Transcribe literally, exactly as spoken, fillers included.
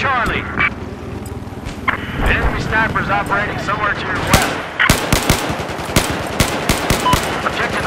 Charlie. Enemy snipers operating somewhere to your west. Objective